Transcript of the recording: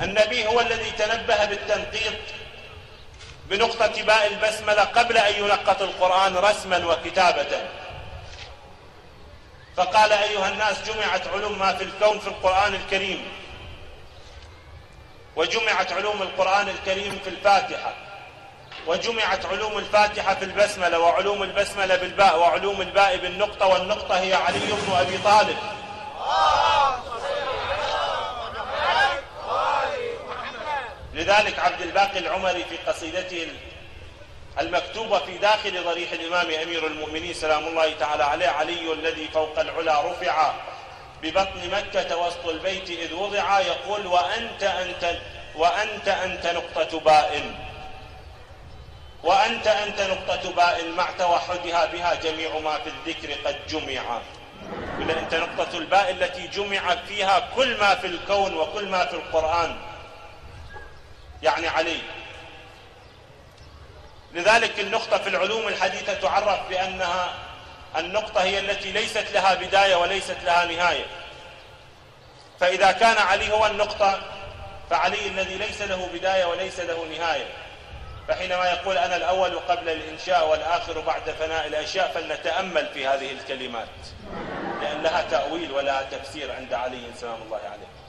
النبي هو الذي تنبه بالتنقيط بنقطة باء البسملة قبل أن ينقط القرآن رسما وكتابة، فقال: أيها الناس، جمعت علوم ما في الكون في القرآن الكريم، وجمعت علوم القرآن الكريم في الفاتحة، وجمعت علوم الفاتحة في البسملة، وعلوم البسملة بالباء، وعلوم الباء بالنقطة، والنقطة هي علي بن أبي طالب. لذلك عبد الباقي العمري في قصيدته المكتوبة في داخل ضريح الإمام أمير المؤمنين سلام الله تعالى عليه: علي الذي فوق العلا رفع ببطن مكة وسط البيت إذ وضع، يقول: وأنت نقطة باء، وأنت نقطة باء مع توحدها بها جميع ما في الذكر قد جمع. إلا أنت نقطة الباء التي جمع فيها كل ما في الكون وكل ما في القرآن، يعني علي. لذلك النقطة في العلوم الحديثة تعرف بأنها النقطة هي التي ليست لها بداية وليست لها نهاية. فإذا كان علي هو النقطة، فعلي الذي ليس له بداية وليس له نهاية. فحينما يقول: أنا الأول قبل الإنشاء والآخر بعد فناء الأشياء، فلنتأمل في هذه الكلمات، لأن لها تأويل ولها تفسير عند علي سلام الله عليه.